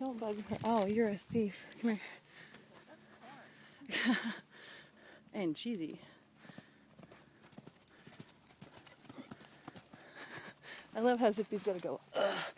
Don't bug her. Oh, you're a thief. Come here. And cheesy. I love how Zippy's got to go. Ugh.